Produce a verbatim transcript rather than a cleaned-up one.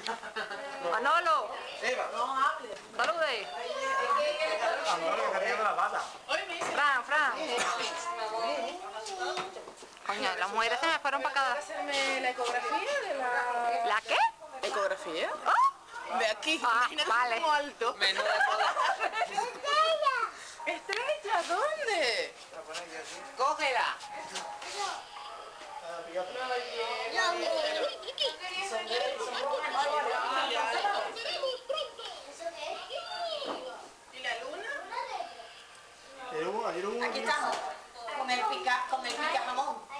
Manolo. Eva. No hable. Salude. Manolo, que se la pata. Fran, Fran. Coño, las mujeres se me fueron para cada... Hacerme la ecografía de la... ¿La qué? ¿Ecografía? ¿Oh? De aquí. Ah, Imagínate vale. como alto. Menú de poder. ¿Estrella? ¿Dónde? ¡Cógela! ¿Y la luna? Ayer hubo, ayer hubo... Aquí estamos, con el pica, con el pica jamón.